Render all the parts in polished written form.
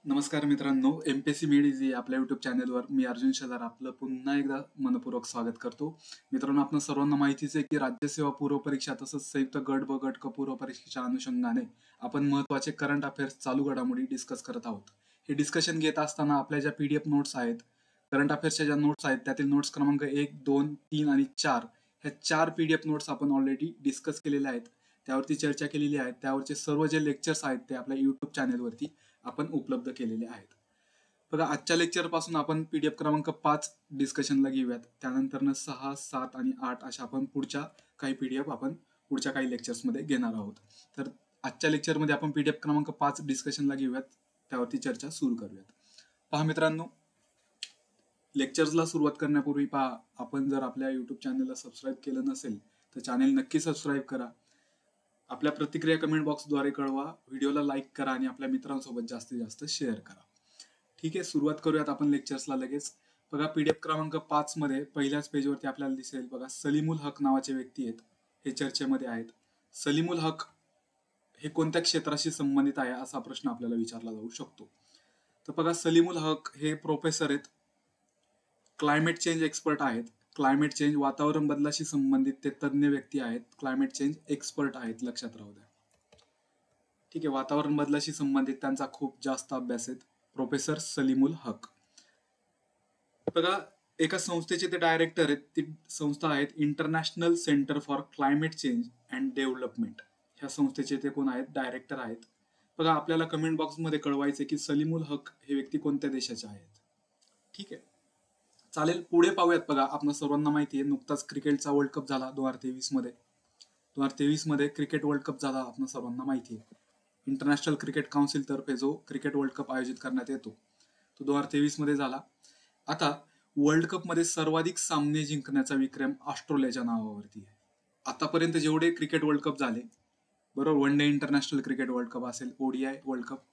नमस्कार मित्रांनो, MPSC made easy आपल्या युट्यूब चॅनलवर मी अर्जुन शेलार आपलं पुन्हा एकदा मनपूर्वक स्वागत करतो. मित्रांनो, आपण सर्वांना माहितीच आहे की राज्यसेवा पूर्व परीक्षा तसंच संयुक्त गट ब गट क पूर्व परीक्षेच्या अनुषंगाने आपण महत्त्वाचे करंट अफेअर्स चालू घडामोडी डिस्कस करत आहोत. हे डिस्कशन घेत असताना आपल्या ज्या पीडीएफ नोट्स आहेत, करंट अफेअर्सच्या ज्या नोट्स आहेत त्यातील नोट्स क्रमांक 1, 2, 3 आणि 4 ह्या 4 पीडीएफ नोट्स आपण ऑलरेडी डिस्कस केलेल्या आहेत, त्यावरती चर्चा केलेली आहे. त्यावरचे सर्व जे लेक्चर्स आहेत ते आपल्या युट्यूब चॅनलवरती आपण उपलब्ध केलेले आहेत. बघा, आजच्या लेक्चर पासून आपण पीडीएफ क्रमांक 5 डिस्कशनला घेऊयात. त्यानंतर 6, 7 आणि 8 अशा आपण पुढच्या काही पीडीएफ आपण पुढच्या काही लेक्चर्समध्ये घेणार आहोत. तर आजच्या लेक्चरमध्ये आपण पीडीएफ क्रमांक 5 डिस्कशनला घेऊयात, त्यावरती चर्चा सुरू करूयात. पहा मित्रांनो, लेक्चर्सला सुरुवात करण्यापूर्वी पहा, आपण जर आपल्या युट्यूब चॅनलला सबस्क्राईब केलं नसेल तर चॅनल नक्की सबस्क्राईब करा. आपल्या प्रतिक्रिया कमेंट बॉक्सद्वारे कळवा, व्हिडिओला लाईक करा आणि आपल्या मित्रांसोबत जास्तीत जास्त शेअर करा. ठीक आहे, सुरुवात करूयात आपण लेक्चर्सला लगेच. बघा, पीडीएफ क्रमांक 5 मध्ये पहिल्याच पेजवरती आपल्याला दिसेल, बघा, सलीमुल हक नावाचे व्यक्ती आहेत, हे चर्चेमध्ये आहेत. सलीमुल हक हे कोणत्या क्षेत्राशी संबंधित आहे असा प्रश्न आपल्याला विचारला जाऊ शकतो. तर बघा, सलीमुल हक हे प्रोफेसर आहेत, क्लायमेट चेंज एक्सपर्ट आहेत. क्लायमेट चेंज, वातावरण बदलाशी संबंधित ते तज्ञ व्यक्ती आहेत. क्लायमेट चेंज एक्सपर्ट आहेत, लक्षात राहू द्या. ठीक आहे, वातावरण बदलाशी संबंधित त्यांचा खूप जास्त अभ्यास आहे. प्रोफेसर सलीमुल हक. बघा, एका संस्थेचे ते डायरेक्टर आहेत. ती संस्था आहेत International Centre for Climate Change and Development. ह्या संस्थेचे ते कोण आहेत? डायरेक्टर आहेत. बघा, आपल्याला कमेंट बॉक्समध्ये कळवायचे की सलीमुल हक हे व्यक्ती कोणत्या देशाचे आहेत. ठीक आहे, चालेल, पुढे पाहूयात. बघा, आपण सर्वांना माहिती आहे, नुकताच क्रिकेटचा वर्ल्ड कप झाला 2023 मध्ये. 2023 मध्ये क्रिकेट वर्ल्ड कप झाला, आपण सर्वांना माहिती आहे. इंटरनॅशनल क्रिकेट काउन्सिल तर्फे जो क्रिकेट वर्ल्ड कप आयोजित करण्यात येतो तो 2023 मध्ये झाला. आता वर्ल्ड कप मध्ये सर्वाधिक सामने जिंकण्याचा विक्रम ऑस्ट्रेलियाच्या नावावरती आहे. आतापर्यंत जेवढे क्रिकेट वर्ल्ड कप झाले, बरोबर, one day international cricket world cup असेल, ओडीआय वर्ल्ड कप,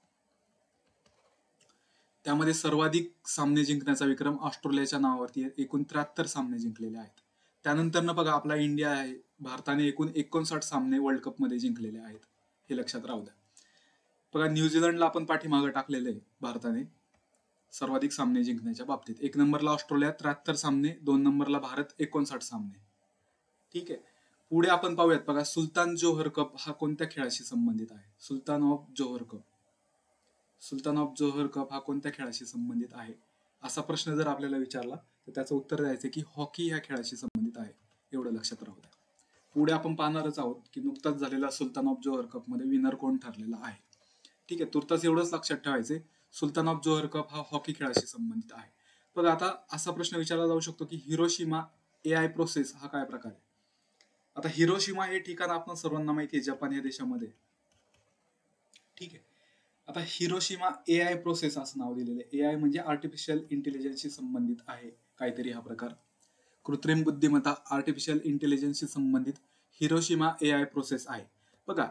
त्यामध्ये सर्वाधिक सामने जिंकण्याचा विक्रम ऑस्ट्रेलियाच्या नावावरती आहे. एकूण 73 सामने जिंकलेले आहेत. त्यानंतर बघा, आपला इंडिया आहे, भारताने एकूण 59 सामने वर्ल्ड कप मध्ये जिंकलेले आहेत, हे लक्षात राहू द्या. बघा, न्यूझीलंडला आपण पाठीमागे टाकलेले आहे भारताने सर्वाधिक सामने जिंकण्याच्या बाबतीत. 1 नंबरला ऑस्ट्रेलिया 73 सामने, 2 नंबरला भारत 59 सामने. ठीक आहे, पुढे आपण पाहूयात. बघा, सुलतान जोहर कप हा कोणत्या खेळाशी संबंधित आहे? Sultan of Johor Cup. Sultan of Johor Cup हा कोणत्या खेळाशी संबंधित आहे असा प्रश्न जर आपल्याला विचारला तर त्याचं उत्तर द्यायचं की हॉकी ह्या खेळाशी संबंधित आहे, एवढं लक्षात राहू द्या. पुढे आपण पाहणारच आहोत की नुकताच झालेला सुलतान ऑफ जोहर कप मध्ये विनर कोण ठरलेला आहे. ठीक आहे, तुर्तास एवढंच लक्षात ठेवायचे, सुलतान ऑफ जोहर कप हा हॉकी खेळाशी संबंधित आहे. बघा, आता असा प्रश्न विचारला जाऊ शकतो की हिरोशिमा एआय प्रोसेस हा काय प्रकार आहे? आता हिरोशिमा हे ठिकाण आपण सर्वांना माहिती आहे, जपान या देशामध्ये. ठीक आहे, आता हिरोशिमा एआय प्रोसेस असं नाव दिलेलं आहे. एआय म्हणजे आर्टिफिशियल इंटेलिजन्सशी संबंधित आहे काहीतरी हा प्रकार. कृत्रिम बुद्धिमत्ता, आर्टिफिशियल इंटेलिजन्सशी संबंधित हिरोशिमा एआय प्रोसेस आहे. बघा,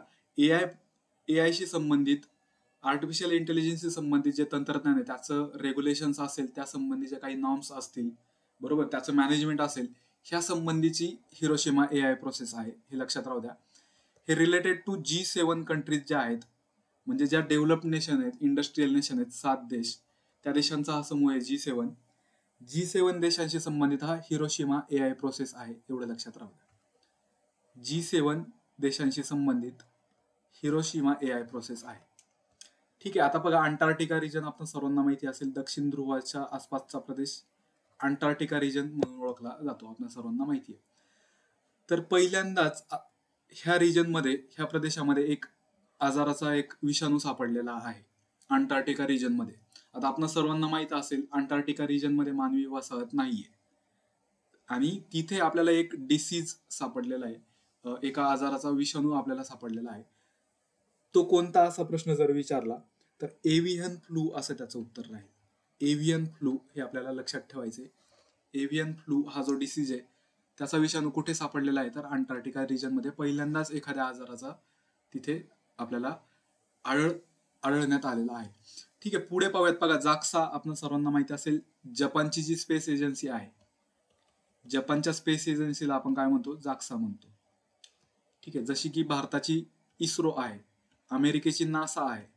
एआयशी संबंधित, आर्टिफिशियल इंटेलिजन्सशी संबंधित जे तंत्रज्ञान आहे त्याचं रेग्युलेशन्स असेल, त्या संबंधीचे काही नॉर्म्स असतील, बरोबर, त्याचं मॅनेजमेंट असेल, ह्या संबंधीची हिरोशिमा एआय प्रोसेस आहे, हे लक्षात राहू द्या. हे रिलेटेड टू G7 कंट्रीज ज्या आहेत, म्हणजे ज्या डेव्हलप्ड नेशन आहेत, इंडस्ट्रियल नेशन आहेत, 7 देश, त्या देशांचा हा समूह आहे G7 देशांशी संबंधित हा हिरोशिमा एआय प्रोसेस आहे, एवढं लक्षात राहू द्या. G7 देशांशी संबंधित हिरोशिमा एआय प्रोसेस आहे. ठीक आहे, आता बघा, अंटार्क्टिका रिजन आपण सर्वांना माहिती असेल, दक्षिण ध्रुवाच्या आसपासचा प्रदेश अंटार्क्टिका रिजन म्हणून ओळखला जातो, आपण सर्वांना माहिती आहे. तर पहिल्यांदाच ह्या रिजन मध्ये, ह्या प्रदेशामध्ये एक आजाराचा एक विषाणू सापडलेला आहे अंटार्क्टिका रिजन मध्ये. आता आपण सर्वांना माहित असेल, अंटार्क्टिका रिजन मध्ये मानवी वसाहत नाहीये आणि तिथे आपल्याला एक डिसीज सापडलेला आहे, एका आजाराचा विषाणू आपल्याला सापडलेला आहे. तो कोणता असा प्रश्न जर विचारला तर एव्हियन फ्लू असं त्याचं उत्तर राहील. एव्हियन फ्लू हे आपल्याला लक्षात ठेवायचे. एव्हियन फ्लू हा जो डिसीज आहे त्याचा विषाणू कुठे सापडलेला आहे तर अंटार्क्टिका रिजन मध्ये पहिल्यांदाच एखाद्या आजाराचा तिथे आपल्याला आढळण्यात आलेला आहे. ठीक आहे, पुढे पाहूयात. बघा, जाक्सा आपण सर्वांना माहिती असेल, जपानची जी स्पेस एजन्सी आहे, जपानच्या स्पेस एजन्सीला आपण काय म्हणतो? जाक्सा म्हणतो. ठीक आहे, जशी की भारताची इस्रो आहे, अमेरिकेची नासा आहे,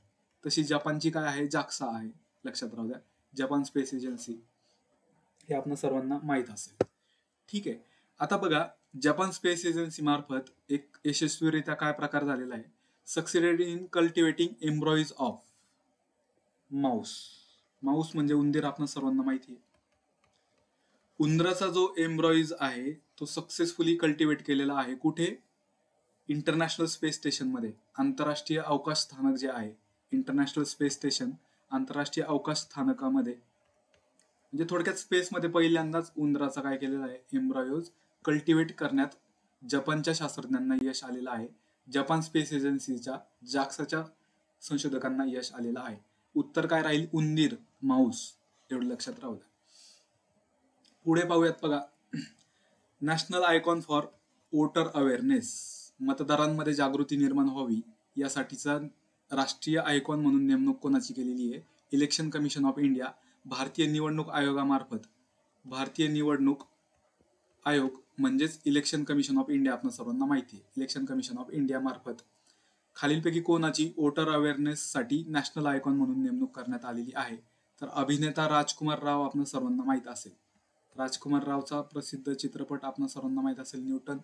तशी जपानची काय आहे, जाक्सा आहे. लक्षात राहू द्या, जपान स्पेस एजन्सी, हे आपण सर्वांना माहीत असेल. ठीक आहे. आता बघा, जपान स्पेस एजन्सी मार्फत एक यशस्वीरित्या काय प्रकार झालेला आहे, succeeded in cultivating embryos of mouse. Mouse म्हणजे उंदीर, आपण सर्वांना माहिती आहे. उंदराचा जो एम्ब्रॉईज आहे तो सक्सेसफुली कल्टिवेट केलेला आहे. कुठे? इंटरनॅशनल स्पेस स्टेशन मध्ये. आंतरराष्ट्रीय अवकाश स्थानक जे आहे, इंटरनॅशनल स्पेस स्टेशन, आंतरराष्ट्रीय अवकाश स्थानकामध्ये, म्हणजे थोडक्यात स्पेसमध्ये पहिल्यांदाच उंदराचा काय केलेला आहे, एम्ब्रॉयोज कल्टिवेट करण्यात जपानच्या शास्त्रज्ञांना यश आलेलं आहे. जपान स्पेस एजन्सीच्या, जाक्साच्या संशोधकांना यश आलेलं आहे. उत्तर काय राहील? उंदीर, माऊस. एवढं लक्षात राहू द्या. पुढे पाहूयात बघा, national icon for voter awareness. मतदारांमध्ये जागृती निर्माण व्हावी यासाठीचा राष्ट्रीय आयकॉन म्हणून नेमणूक कोणाची केलेली आहे? इलेक्शन कमिशन ऑफ इंडिया, भारतीय निवडणूक आयोगामार्फत. भारतीय निवडणूक आयोग म्हणजेच इलेक्शन कमिशन ऑफ इंडिया, आपण सर्वांना माहिती आहे. इलेक्शन कमिशन ऑफ इंडिया मार्फत खालीलपैकी कोणाची वोटर अवेअरनेस साठी नॅशनल आयकॉन म्हणून नेमणूक करण्यात आलेली आहे? तर अभिनेता राजकुमार राव, आपण सर्वांना माहित असेल. राजकुमार रावचा प्रसिद्ध चित्रपट आपण सर्वांना माहित असेल, न्यूटन.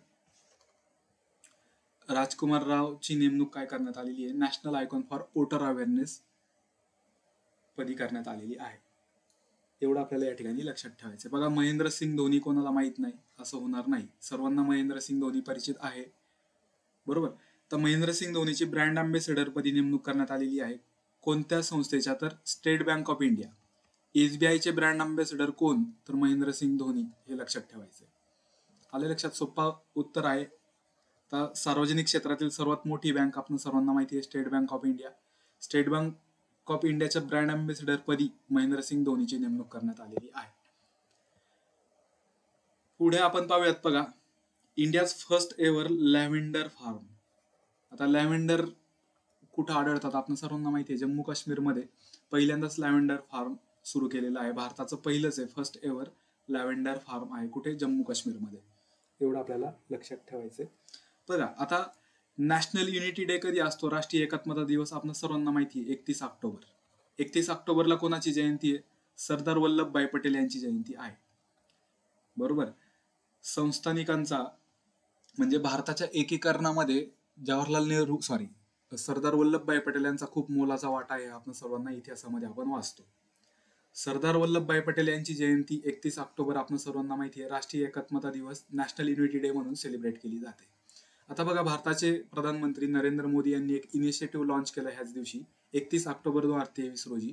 राजकुमार रावची नेमणूक काय करण्यात आलेली आहे? National icon for voter awareness पदी करण्यात आलेली आहे. एवढं आपल्याला या ठिकाणी लक्षात ठेवायचं. बघा, महेंद्रसिंग धोनी कोणाला माहित नाही असं होणार नाही. सर्वांना महेंद्रसिंग धोनी परिचित आहे, बरोबर. तर महेंद्रसिंग धोनीची ब्रँड अँबॅसेडर पदी नेमणूक करण्यात आलेली आहे. कोणत्या संस्थेच्या? तर State Bank of India. SBI चे ब्रँड अँबॅसेडर कोण? तर महेंद्रसिंग धोनी. हे लक्षात ठेवायचं. आले लक्षात? सोपा उत्तर आहे. तर सार्वजनिक क्षेत्रातील सर्वात मोठी बँक, आपण सर्वांना माहिती आहे, State Bank of India. State Bank of इंडियाच्या ब्रँड अँबॅसेडर पदी महेंद्रसिंग धोनीची नेमणूक करण्यात आलेली आहे. पुढे आपण पाहूयात बघा, India's first ever lavender farm. आता लॅव्हेंडर कुठं आढळतात? आपण सर्वांना माहिती आहे, जम्मू काश्मीरमध्ये पहिल्यांदाच लॅव्हेंडर फार्म सुरू केलेलं आहे. भारताचं पहिलंच आहे, फर्स्ट एव्हर लॅव्हेंडर फार्म आहे. कुठे? जम्मू काश्मीरमध्ये. एवढं आपल्याला लक्षात ठेवायचंय. बघा, आता नॅशनल युनिटी डे कधी असतो? राष्ट्रीय एकात्मता दिवस, आपण सर्वांना माहिती आहे, 31 ऑक्टोबर. 31 ऑक्टोबरला कोणाची जयंती आहे? सरदार वल्लभभाई पटेल यांची जयंती आहे, बरोबर. संस्थानिकांचा म्हणजे भारताच्या एकीकरणामध्ये सरदार वल्लभभाई पटेल यांचा खूप मोलाचा वाटा आहे, आपण सर्वांना इतिहासामध्ये आपण वाचतो. सरदार वल्लभभाई पटेल यांची जयंती 31 ऑक्टोबर, आपण सर्वांना माहिती आहे, राष्ट्रीय एकात्मता दिवस, नॅशनल युनिटी डे म्हणून सेलिब्रेट केली जाते. आता बघा, भारताचे प्रधानमंत्री नरेंद्र मोदी यांनी एक इनिशिएटिव्ह लॉन्च केलं ह्याच दिवशी, 31 ऑक्टोबर 2023 रोजी.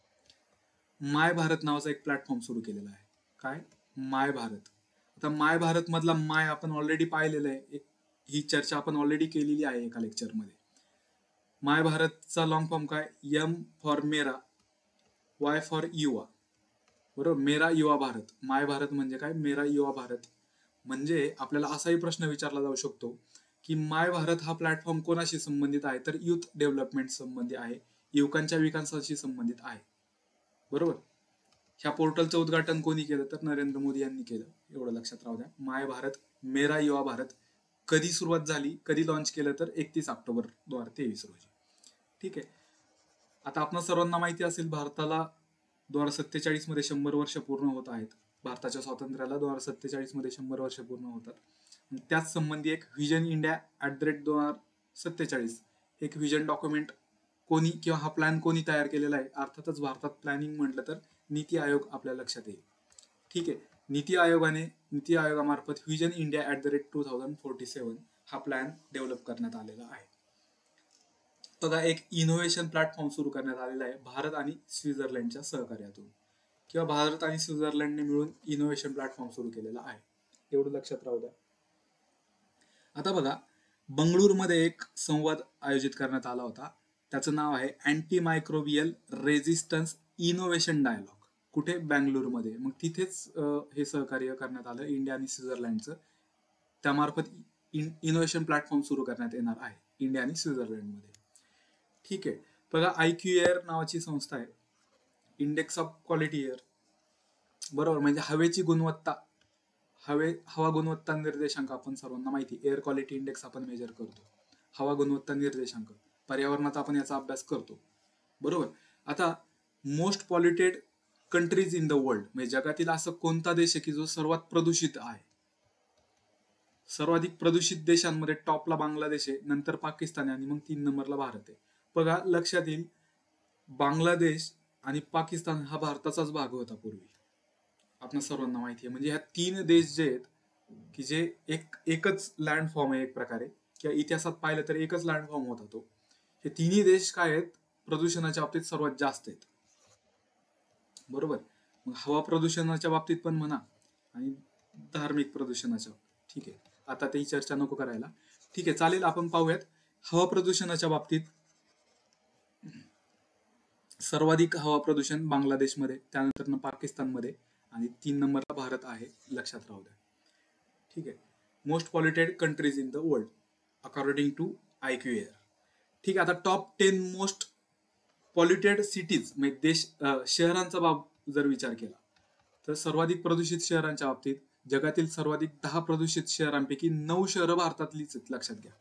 माय भारत नावाचा एक प्लॅटफॉर्म सुरू केलेला आहे. काय? माय भारत. आता माय भारत मधला माय आपण ऑलरेडी पाहिलेलं आहे, ही चर्चा आपण ऑलरेडी केलेली आहे एका लेक्चरमध्ये. माय भारतचा लॉंग फॉर्म काय? M फॉर मेरा, Y फॉर युवा, बरोबर. मेरा युवा भारत. माय भारत म्हणजे काय? मेरा युवा भारत. म्हणजे आपल्याला असाही प्रश्न विचारला जाऊ शकतो की माय भारत हा प्लॅटफॉर्म कोणाशी संबंधित आहे? तर युथ डेव्हलपमेंट संबंधित आहे, युवकांच्या विकासाशी संबंधित आहे, बरोबर. ह्या पोर्टलचं उद्घाटन कोणी केलं? तर नरेंद्र मोदी यांनी केलं. एवढं लक्षात राहू द्या. माय भारत, मेरा युवा भारत कधी सुरुवात झाली, कधी लॉन्च केलं? तर 31 ऑक्टोबर 2023 रोजी. ठीक आहे. आता आपण सर्वांना माहिती असेल, भारताला 2047 मध्ये 100 वर्ष पूर्ण होत आहेत. भारताच्या स्वातंत्र्याला 2047 मध्ये 100 वर्ष पूर्ण होतात. त्याच संबंधी एक व्हिजन इंडिया @2047 एक व्हिजन डॉक्युमेंट कोणी किंवा हा प्लॅन कोणी तयार केलेला आहे? अर्थातच भारतात प्लॅनिंग म्हटलं तर नीती आयोग आपल्या लक्षात येईल. ठीक आहे. नीती आयोगामार्फत व्हिजन इंडिया @2047 हा प्लॅन डेव्हलप करण्यात आलेला आहे. बघा, एक इनोव्हेशन प्लॅटफॉर्म सुरू करण्यात आलेला आहे भारत आणि स्वित्झर्लंडच्या सहकार्यातून, किंवा भारत आणि स्वित्झर्लंडने मिळून इनोव्हेशन प्लॅटफॉर्म सुरू केलेला आहे. एवढं लक्षात राहू द्या. आता बघा, बंगळुरूमध्ये एक संवाद आयोजित करण्यात आला होता. त्याचं नाव आहे anti microbial resistance innovation dialogue. कुठे? बँगलोरमध्ये. मग तिथेच हे सहकार्य करण्यात आलं इंडिया आणि स्वित्झर्लंडचं. त्यामार्फत इनोव्हेशन प्लॅटफॉर्म सुरू करण्यात येणार आहे इंडिया आणि स्वित्झर्लंडमध्ये. ठीक आहे. बघा, IQAir नावाची संस्था आहे, इंडेक्स ऑफ क्वालिटी एअर, बरोबर. म्हणजे हवेची गुणवत्ता, हवा गुणवत्ता निर्देशांक, आपण सर्वांना माहिती, एअर क्वालिटी इंडेक्स आपण मेजर करतो. हवा गुणवत्ता निर्देशांक, पर्यावरणाचा आपण याचा अभ्यास करतो, बरोबर. आता most polluted countries in the world, म्हणजे जगातील असं कोणता देश आहे की जो सर्वात प्रदूषित आहे? सर्वाधिक प्रदूषित देशांमध्ये टॉपला बांगलादेश आहे, नंतर पाकिस्तान आहे आणि मग 3 नंबरला भारत आहे. बघा लक्षात येईल, बांगलादेश आणि पाकिस्तान हा भारताचाच भाग होता पूर्वी, आपण सर्वांना माहिती आहे. म्हणजे ह्या 3 देश जे आहेत की जे एकच लँड फॉर्म आहे एक प्रकारे, किंवा इतिहासात पाहिलं तर एकच लँड फॉर्म होता तो. हे तिन्ही देश काय आहेत, प्रदूषणाच्या बाबतीत सर्वात जास्त आहेत. बरोबर. मग हवा प्रदूषणाच्या बाबतीत पण म्हणा आणि धार्मिक प्रदूषणाच्या, ठीक आहे, आता ती चर्चा नको करायला. ठीक आहे, चालेल, आपण पाहूयात. हवा प्रदूषणाच्या बाबतीत सर्वाधिक हवा प्रदूषण बांगलादेशमध्ये, त्यानंतर पाकिस्तानमध्ये आणि 3 नंबरला भारत आहे, लक्षात राहू द्या. ठीक आहे. Most polluted countries in the world according to IQAir. ठीक आहे. आता टॉप 10 मोस्ट पॉल्युटेड सिटीज म्हणजे देश, शहरांचा बाब जर विचार केला तर सर्वाधिक प्रदूषित शहरांच्या बाबतीत जगातील सर्वाधिक 10 प्रदूषित शहरांपैकी 9 शहरं भारतातलीच आहेत, लक्षात घ्या.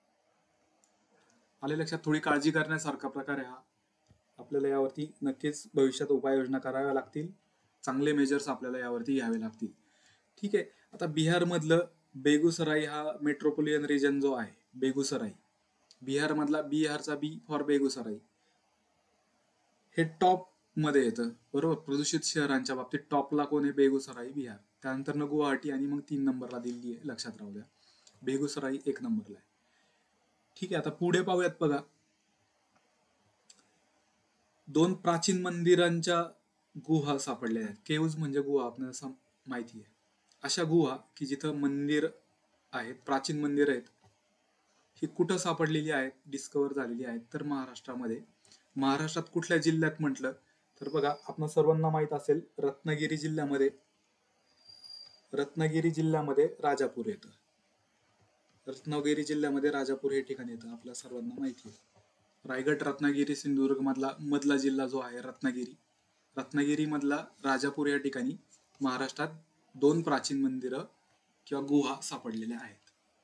आले लक्षात? थोडी काळजी करण्यासारखा प्रकार आहे हा. आपल्याला यावरती नक्कीच भविष्यात उपाययोजना कराव्या लागतील, चांगले मेजर्स आपल्याला यावरती घ्यावे लागतील. ठीक आहे. आता बिहारमधलं बेगुसराई हा मेट्रोपोलियन रिजन जो आहे, बेगुसराई, बिहारमधला, बिहारचा बी फॉर बेगुसराई, हे टॉप मध्ये येतं. बरोबर. प्रदूषित शहरांच्या बाबतीत टॉपला कोण आहे? बेगुसराई, बिहार. त्यानंतर गुवाहाटी आणि मग 3 नंबरला दिल्ली आहे, लक्षात राहू द्या. बेगुसराई 1 नंबरला आहे. ठीक आहे. आता पुढे पाहूयात. बघा, 2 प्राचीन मंदिरांच्या गुहा सापडल्या आहेत. केव्ज म्हणजे गुहा, आपल्याला माहिती आहे. अशा गुहा की जिथं मंदिर आहेत, प्राचीन मंदिर आहेत, ही कुठं सापडलेली आहेत, डिस्कवर झालेली आहेत, तर महाराष्ट्रामध्ये. महाराष्ट्रात कुठल्या जिल्ह्यात म्हटलं तर बघा, आपण सर्वांना माहित असेल, रत्नागिरी जिल्ह्यामध्ये राजापूर येतं. रत्नागिरी जिल्ह्यामध्ये राजापूर हे ठिकाण येतं, आपल्या सर्वांना माहिती आहे. रायगड, रत्नागिरी, सिंधुदुर्ग मधला जिल्हा जो आहे रत्नागिरी मधला राजापूर या ठिकाणी महाराष्ट्रात 2 प्राचीन मंदिरं किंवा गुहा सापडलेल्या आहेत.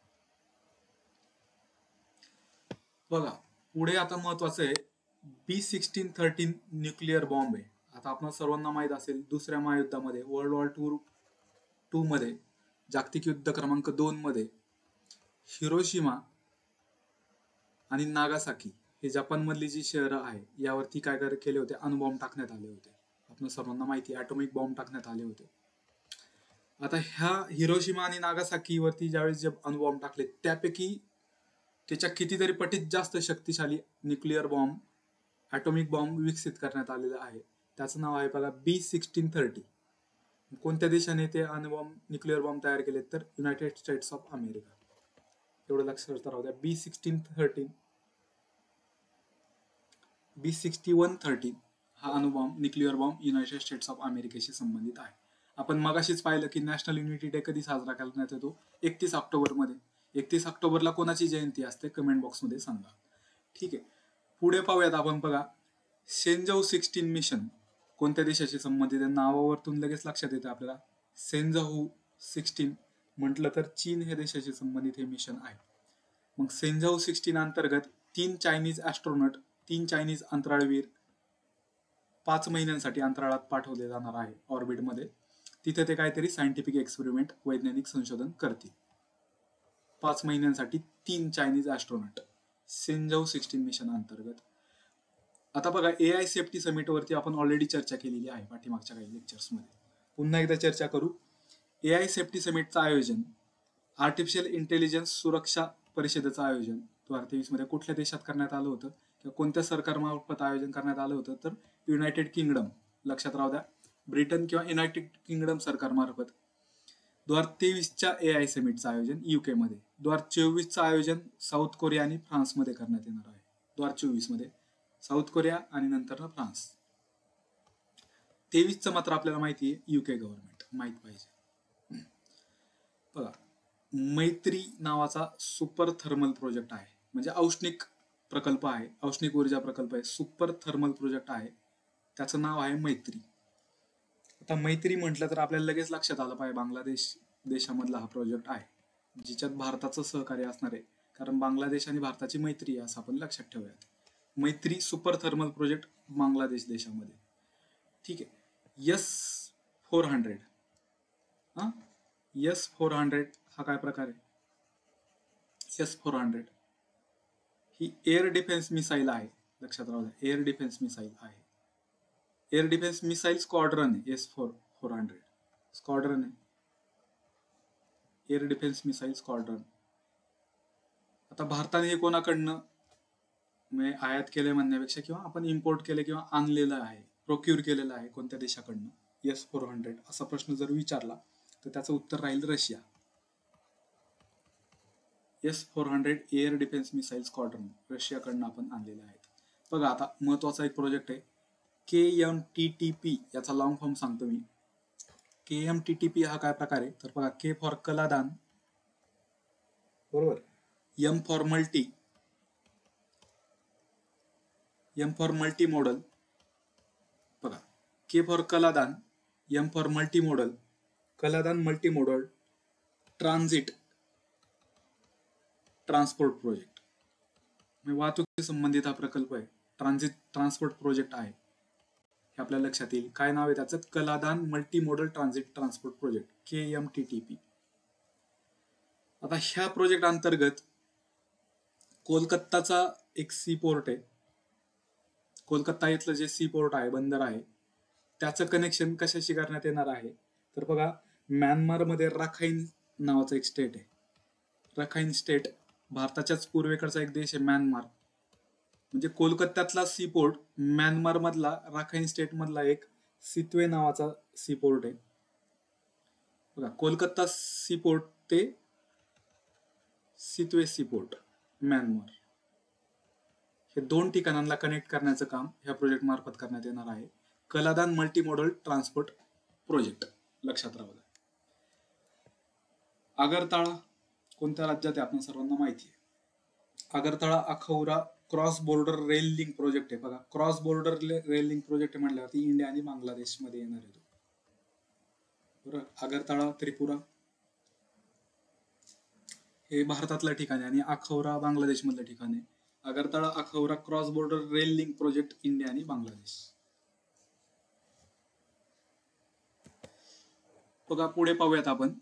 बघा पुढे आता महत्वाचं आहे, B1613 न्यूक्लिअर बॉम्ब आहे. आता आपण सर्वांना माहित असेल, दुसऱ्या महायुद्धामध्ये, वर्ल्ड वॉर 2 मध्ये, जागतिक युद्ध क्रमांक 2 मध्ये हिरोशिमा आणि नागासाकी हे जपान मधली जी शहरं आहे यावरती काय केले होते, अणुबॉम्ब टाकण्यात आले होते. आपण सर्वांना माहिती आहे, ॲटॉमिक बॉम्ब टाकण्यात आले होते. आता ह्या हिरोशिमा आणि नागासाकी वरती ज्यावेळेस जे अणुबॉम्ब टाकले, त्यापैकी त्याच्या कितीतरी पटीत जास्त शक्तिशाली न्यूक्लिअर बॉम्ब, ॲटॉमिक बॉम्ब विकसित करण्यात आलेला आहे. त्याचं नाव आहे बघा B1630. कोणत्या देशाने ते अणुबॉम्ब, न्यूक्लिअर बॉम्ब तयार केले तर युनायटेड स्टेट्स ऑफ अमेरिका. एवढं लक्षात राहू द्या. B6113 हा अणुबॉम्ब, nuclear bomb United States of अमेरिकेशी संबंधित आहे. आपण मगाशीच पाहिलं की नॅशनल युनिटी डे कधी साजरा करण्यात येतो? 31 ऑक्टोबरमध्ये. 31 ऑक्टोबरला कोणाची जयंती असते? कमेंट बॉक्समध्ये सांगा. ठीक आहे. पुढे पाहूयात आपण. बघा, सेंजौ 16 मिशन कोणत्या देशाशी संबंधित आहे? नावावरतून लगेच लक्षात येतं आपल्याला. सेंजौ 16 म्हटलं तर चीन हे देशाशी संबंधित हे मिशन आहे. मग सेंजौ 16 अंतर्गत 3 चायनीज ॲस्ट्रॉनॉट, 3 चायनीज अंतराळवीर 5 महिन्यांसाठी अंतराळात पाठवले जाणार आहे ऑर्बिटमध्ये. तिथे ते काहीतरी सायंटिफिक एक्सपेरिमेंट, वैज्ञानिक संशोधन करतील. 5 महिन्यांसाठी 3 चायनीज ॲस्ट्रॉनॉट सेंजौ 16 मिशन अंतर्गत. आता बघा, AI सेफ्टी समिट वरती आपण ऑलरेडी चर्चा केलेली आहे पाठीमागच्या काही लेक्चर्समध्ये. पुन्हा एकदा चर्चा करू. AI सेफ्टी समिटचं आयोजन, आर्टिफिशियल इंटेलिजन्स सुरक्षा परिषदेचं आयोजन 2023 मध्ये कुठल्या देशात करण्यात आलं होतं किंवा कोणत्या सरकारमार्फत आयोजन करण्यात आलं होतं तर युनायटेड किंगडम, लक्षात राहू द्या, ब्रिटन किंवा युनायटेड किंगडम सरकारमार्फत. 2023च्या AI समिटचं आयोजन UK मध्ये. 2024चं आयोजन साऊथ कोरिया आणि फ्रान्समध्ये करण्यात येणार आहे. 2024 मध्ये साऊथ कोरिया आणि नंतर फ्रान्स. 23चं मात्र आपल्याला माहिती आहे, UK गव्हर्नमेंट, माहित पाहिजे. बघा, मैत्री नावाचा सुपर थर्मल प्रोजेक्ट आहे, म्हणजे औष्णिक प्रकल्प आहे, औष्णिक ऊर्जा प्रकल्प आहे, सुपर थर्मल प्रोजेक्ट आहे. त्याचं नाव आहे मैत्री. आता मैत्री म्हटलं तर आपल्याला लगेच लक्षात आलं पाहिजे, बांगलादेश देशामधला हा प्रोजेक्ट आहे, जिच्यात भारताचं सहकार्य असणार आहे, कारण बांगलादेश आणि भारताची मैत्री आहे असं आपण लक्षात ठेवूयात. मैत्री सुपर थर्मल प्रोजेक्ट बांगलादेश देशामध्ये. ठीक आहे. S-400 हा S-400 हा काय प्रकार आहे? S-400 ही एअर डिफेन्स मिसाईल आहे, लक्षात राहू द्या. एअर डिफेन्स मिसाईल आहे. एअर डिफेन्स मिसाईल स्क्वॉड्रन आहे. S-400 स्क्वॉड्रन आहे. Air defence missile squadron. आता भारताने हे कोणाकडनं म्हणजे आयात केले म्हणण्यापेक्षा किंवा आपण इम्पोर्ट केले किंवा आणलेलं आहे, प्रोक्यूर केलेलं आहे कोणत्या देशाकडनं S-400 असा प्रश्न जर विचारला तर त्याचं उत्तर राहील Russia. S-400 air defence missile squadron रशियाकडनं आपण आणलेले आहेत. बघा आता महत्वाचा एक प्रोजेक्ट आहे KMTTP, याचा लॉंग फॉर्म सांगतो मी. KMTTP हा काय प्रकार आहे तर बघा, K फॉर कलादान, बरोबर, M for multi, M for multi modal. बघा, K for Kaladan, M for multi modal, Kaladan multi modal transit transport project. वाहतुकी संबंधित हा प्रकल्प आहे. ट्रान्सपोर्ट प्रोजेक्ट आहे, हे आपल्या लक्षात येईल. काय नाव आहे त्याचं? Kaladan multi modal transit transport project, KMTTP. आता ह्या प्रोजेक्ट अंतर्गत कोलकाताचा एक सी पोर्ट आहे, कोलकाता इथलं जे सी पोर्ट आहे, बंदर आहे, त्याचं कनेक्शन कशाशी करण्यात येणार आहे तर बघा, म्यानमारमध्ये राखाईन नावाचं एक स्टेट आहे. राखाईन स्टेट भारताच्याच पूर्वेकडचा एक देश आहे म्यानमार. म्हणजे कोलकात्यातला सी पोर्ट म्यानमार मधला राखाईन स्टेट मधला एक सित्वे नावाचा सी पोर्ट आहे. बघा, कोलकाता सी पोर्ट ते सित्वे सी पोर्ट म्यानमार, हे दोन ठिकाणांना कनेक्ट करण्याचं काम ह्या प्रोजेक्ट मार्फत करण्यात येणार आहे. Kaladan multi modal transport project, लक्षात राहू द्या. आगरताळा कोणत्या राज्यात आहे आपण सर्वांना माहिती आहे. Agartala Akhaura cross border rail link project आहे. बघा, cross border rail link project म्हटल्यावरती इंडिया आणि बांगलादेश मध्ये येणार आहे. बरोबर, आगरताळा त्रिपुरा हे भारतातलं ठिकाण आहे आणि अखौरा बांगलादेश मधलं ठिकाण आहे. Agartala Akhaura cross border rail link project India आणि बांगलादेश. बघा, पुढे पाहूयात आपण.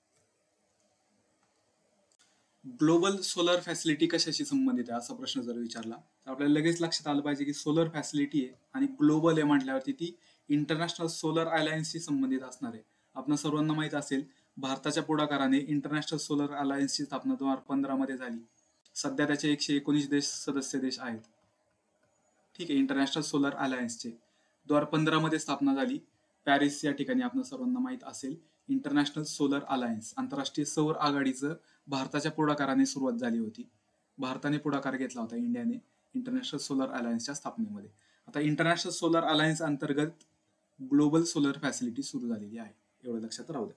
ग्लोबल सोलर फॅसिलिटी कशाशी संबंधित आहे असा प्रश्न जर विचारला तर आपल्याला लगेच लक्षात आलं पाहिजे की सोलर फॅसिलिटी आहे आणि ग्लोबल आहे म्हटल्यावरती ती इंटरनॅशनल सोलर अलायन्सशी संबंधित असणार आहे. आपण सर्वांना माहित असेल, भारताच्या पुढाकाराने इंटरनॅशनल सोलर अलायन्सची स्थापना 2015 मध्ये झाली. सध्या त्याचे 119 देश सदस्य देश आहेत. ठीक आहे, इंटरनॅशनल सोलर अलायन्सचे 2015 मध्ये स्थापना झाली. पॅरिस या ठिकाणी आपण सर्वांना माहित असेल इंटरनॅशनल सोलर अलायन्स, आंतरराष्ट्रीय सौर आघाडीचं भारताच्या पुढाकाराने सुरुवात झाली होती. भारताने पुढाकार घेतला होता इंडियाने इंटरनॅशनल सोलर अलायन्सच्या स्थापनेमध्ये. आता इंटरनॅशनल सोलर अलायन्स अंतर्गत ग्लोबल सोलर फॅसिलिटी सुरू झालेली आहे, एवढं लक्षात राहू द्या.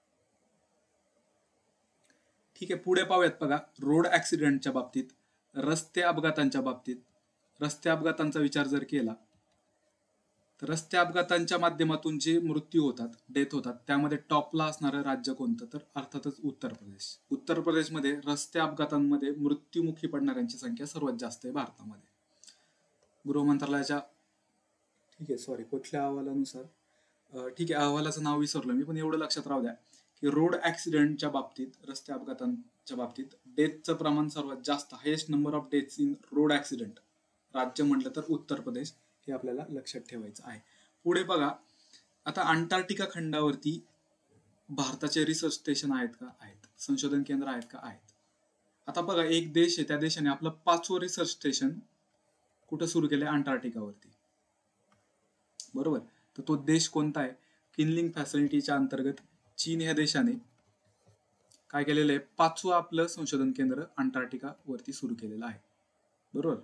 ठीक आहे, पुढे पाहूयात. बघा, रोड ऍक्सिडेंटच्या बाबतीत, रस्ते अपघातांच्या बाबतीत, रस्ते अपघातांचा विचार जर केला तर रस्ते अपघातांच्या माध्यमातून जे मृत्यू होतात, डेथ होतात, त्यामध्ये टॉपला असणारं राज्य कोणतं तर अर्थातच उत्तर प्रदेश. उत्तर प्रदेशमध्ये रस्ते अपघातांमध्ये मृत्युमुखी पडणाऱ्यांची संख्या सर्वात जास्त आहे भारतामध्ये. गृह मंत्रालयाच्या कुठल्या अहवालानुसार, ठीक आहे, अहवालाचं नाव विसरलो मी, पण एवढं लक्षात राहू द्या की रोड ऍक्सिडेंटच्या बाबतीत, रस्ते अपघातांच्या बाबतीत डेथचं प्रमाण सर्वात जास्त, highest number of deaths in road accident राज्य म्हटलं तर उत्तर प्रदेश, हे आपल्याला लक्षात ठेवायचं आहे. पुढे बघा, आता अंटार्क्टिका खंडावरती भारताचे रिसर्च स्टेशन आहेत का? आहेत. संशोधन केंद्र आहेत का? आहेत. आता बघा, एक देश आहे, त्या देशाने आपलं 5वं रिसर्च स्टेशन कुठं सुरू केलंय? अंटार्क्टिकावरती, बरोबर. तर तो देश कोणता आहे? किनलिंग फॅसिलिटीच्या अंतर्गत चीन ह्या देशाने काय केलेलं आहे? 5वं आपलं संशोधन केंद्र अंटार्क्टिका वरती सुरू केलेलं आहे, बरोबर.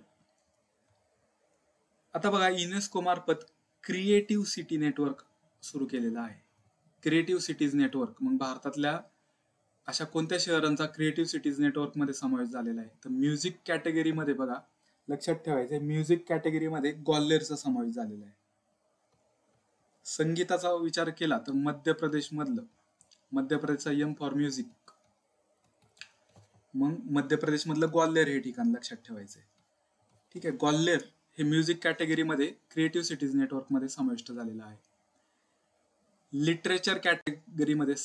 आता बघा, युनेस्को मार्फत क्रिएटिव्ह सिटी नेटवर्क सुरू केलेलं आहे. क्रिएटिव्ह सिटीज नेटवर्क, मग भारतातल्या अशा कोणत्या शहरांचा क्रिएटिव्ह सिटीज नेटवर्क मध्ये समावेश झालेला आहे? तर म्युझिक कॅटेगरीमध्ये बघा, लक्षात ठेवायचं, म्युझिक कॅटेगरीमध्ये ग्वाल्हेरचा समावेश झालेला आहे. संगीताचा विचार केला तर मध्य प्रदेशचा M फॉर म्युझिक, मग मध्य प्रदेश मधलं ग्वाल्हेर हे ठिकाण लक्षात ठेवायचंय. ठीक आहे. ग्वाल्हेर हे म्युझिक कॅटेगरीमध्ये क्रिएटिव्ह सिटीज नेटवर्क मध्ये समाविष्ट झालेलं आहे. लिटरेचर कॅटेगरीमध्ये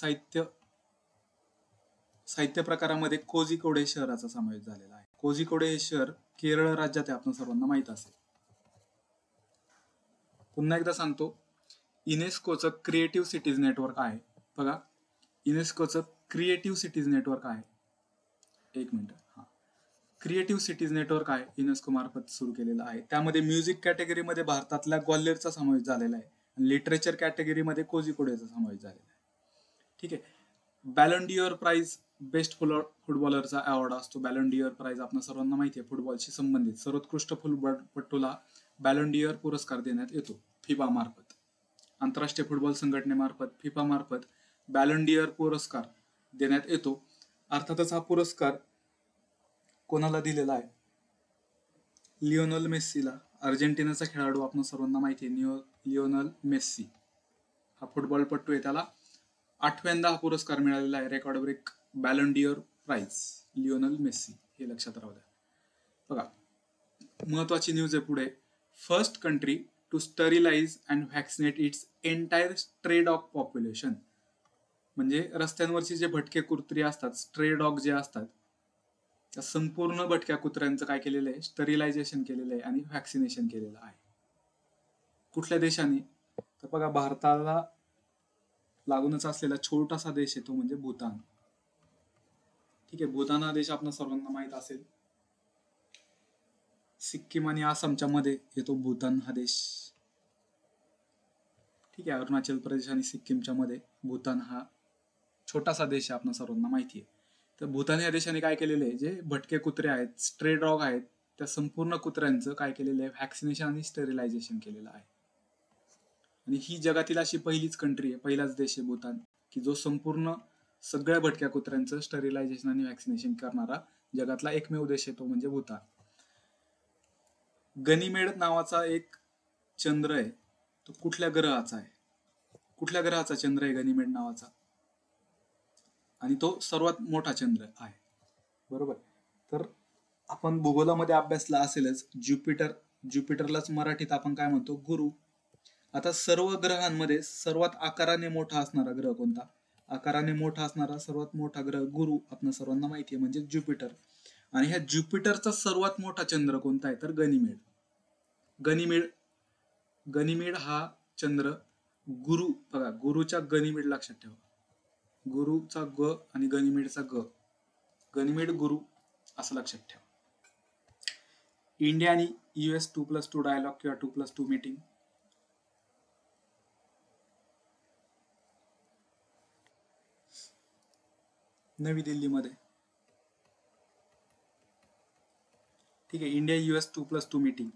साहित्य प्रकारामध्ये कोझिकोडे शहराचा समावेश झालेला आहे. कोझिकोडे हे शहर केरळ राज्यात आहे, आपण सर्वांना माहित असेल. पुन्हा एकदा सांगतो, युनेस्कोचं क्रिएटिव्ह सिटीज नेटवर्क आहे. बघा, युनेस्कोचं क्रिएटिव्ह सिटीज नेटवर्क आहे. एक मिनिट. हा, क्रिएटिव्ह सिटीज नेटवर्क आहे, युनेस्को मार्फत सुरू केलेलं आहे. त्यामध्ये म्युझिक कॅटेगरीमध्ये भारतातल्या ग्वाल्हेरचा समावेश झालेला आहे. लिटरेचर कॅटेगरीमध्ये कोझिकोडेचा समावेश झालेला आहे. ठीक आहे. बॅलन डिओर प्राइज बेस्ट फुटबॉलरचा अवॉर्ड असतो. बॅलन डिओर प्राइज आपण सर्वांना माहिती आहे, फुटबॉलशी संबंधित सर्वोत्कृष्ट फुटबॉलपटूला बॅलन डिओर पुरस्कार देण्यात येतो फिफा मार्फत. आंतरराष्ट्रीय फुटबॉल संघटनेमार्फत, फिफा मार्फत बॅलन डिओर पुरस्कार देण्यात येतो. अर्थातच हा पुरस्कार कोणाला दिलेला आहे? लिओनल मेस्सीला. अर्जेंटिनाचा खेळाडू आपण सर्वांना माहिती आहे, लिओनल मेस्सी हा फुटबॉलपटू आहे. त्याला 8व्यांदा हा पुरस्कार मिळालेला आहे. Record break Ballon d'Or prize, Lionel Messi, हे लक्षात राहू द्या. बघा, महत्वाची न्यूज आहे पुढे. First country to sterilise and vaccinate its entire stray dog population. म्हणजे रस्त्यांवरची जे भटके कुत्री असतात, स्ट्रे डॉग जे असतात, त्या संपूर्ण भटक्या कुत्र्यांचं काय केलेलं आहे? स्टरिलायझेशन केलेलं आहे आणि व्हॅक्सिनेशन केलेलं आहे. कुठल्या देशाने? तर बघा, भारताला लागूनच असलेला छोटासा देश आहे तो म्हणजे भूतान. ठीक आहे. भूतान हा देश आपल्या सर्वांना माहित असेल. सिक्कीम आणि आसामच्या मध्ये येतो भूतान हा देश. ठीक आहे. अरुणाचल प्रदेश आणि सिक्कीमच्या मध्ये भूतान हा छोटासा देश आहे, आपल्या सर्वांना माहिती आहे. तर भूतान या देशाने काय केलेलं आहे? जे भटके कुत्रे आहेत, स्ट्रे डॉग आहेत, त्या संपूर्ण कुत्र्यांचं काय केलेलं आहे? व्हॅक्सिनेशन आणि स्टेरिलायझेशन केलेलं आहे. आणि ही जगातील अशी पहिलीच कंट्री आहे, पहिलाच देश आहे भूतान, की जो संपूर्ण सगळ्या भटक्या कुत्र्यांचं स्टरिलायझेशन आणि व्हॅक्सिनेशन करणारा जगातला एकमेव देश आहे, तो म्हणजे भूतान. गनिमेड नावाचा एक चंद्र आहे, तो कुठल्या ग्रहाचा आहे? कुठल्या ग्रहाचा चंद्र आहे गनिमेड नावाचा? आणि तो सर्वात मोठा चंद्र आहे, बरोबर. तर आपण भूगोलामध्ये अभ्यासला असेलच, ज्युपिटरलाच मराठीत आपण काय म्हणतो? गुरु. आता सर्व ग्रहांमध्ये सर्वात आकाराने मोठा असणारा ग्रह कोणता? आकाराने मोठा असणारा सर्वात मोठा ग्रह गुरु, आपण सर्वांना माहिती आहे, म्हणजे ज्युपिटर. आणि ह्या ज्युपिटरचा सर्वात मोठा चंद्र कोणता आहे? तर गनिमेड. गनिमेड हा चंद्र गुरु, बघा, गुरुच्या गनिमेड लक्षात ठेवा. गुरुचा ग आणि गनिमेडचा ग, गनिमेड गुरु असं लक्षात ठेवा. इंडिया आणि US 2+2 डायलॉग किंवा 2+2 मीटिंग. नवी दिल्लीमध्ये. ठीक आहे. India US 2+2 meeting.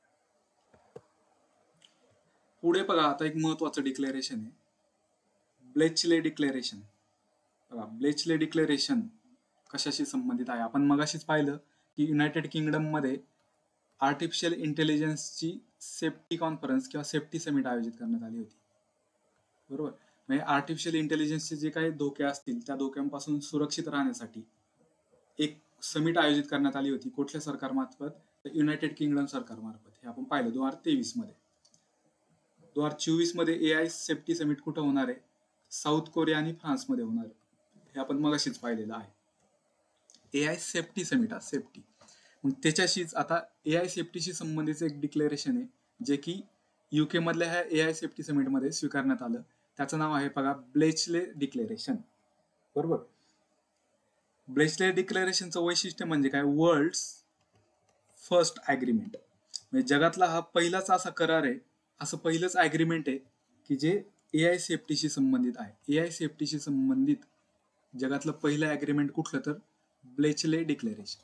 पुढे बघा, आता एक महत्वाचं डिक्लेरेशन आहे, ब्लेचले डिक्लेरेशन. बघा, ब्लेचले डिक्लेरेशन कशाशी संबंधित आहे? आपण मगाशीच पाहिलं की युनायटेड किंगडम मध्ये आर्टिफिशियल इंटेलिजन्सची सेफ्टी कॉन्फरन्स किंवा सेफ्टी समिट आयोजित करण्यात आली होती, बरोबर. म्हणजे आर्टिफिशियल इंटेलिजन्सचे जे काही धोके असतील, त्या धोक्यांपासून सुरक्षित राहण्यासाठी एक समिट आयोजित करण्यात आली होती. कुठल्या सरकारमार्फत? तर युनायटेड किंगडम सरकारमार्फत. हे आपण पाहिलं 2023 मध्ये. 2024 मध्ये AI सेफ्टी समिट कुठं होणार आहे? साऊथ कोरिया आणि फ्रान्समध्ये होणार आहे. हे आपण मगाशीच पाहिलेलं आहे. AI safety summit, safety. मग त्याच्याशीच आता AI सेफ्टीशी संबंधित एक डिक्लेरेशन आहे, जे की UK मधल्या ह्या AI सेफ्टी समिट मध्ये स्वीकारण्यात आलं. त्याचं नाव आहे बघा, ब्लेचले डिक्लेरेशन, बरोबर. ब्लेचले डिक्लेरेशनचं वैशिष्ट्य म्हणजे काय? World's first agreement. म्हणजे जगातला हा पहिलाच असा करार आहे, असं पहिलंच ॲग्रीमेंट आहे की जे AI सेफ्टीशी संबंधित आहे. AI सेफ्टीशी संबंधित जगातलं पहिलं ॲग्रीमेंट कुठलं? तर ब्लेचले डिक्लेरेशन.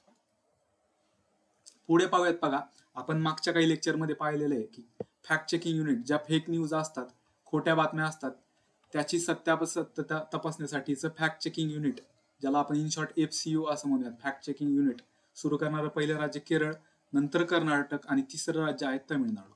पुढे पाहूयात. बघा, आपण मागच्या काही लेक्चरमध्ये पाहिलेलं आहे की फॅक्ट चेकिंग युनिट, ज्या फेक न्यूज असतात, खोट्या बातम्या असतात, त्याची सत्यापसत्यता तपासण्यासाठीचं फॅक्ट चेकिंग युनिट, ज्याला आपण इन शॉर्ट FCU असं म्हणूयात, फॅक्ट चेकिंग युनिट सुरू करणारं पहिलं राज्य केरळ, नंतर कर्नाटक आणि तिसरं राज्य आहे तमिळनाडू.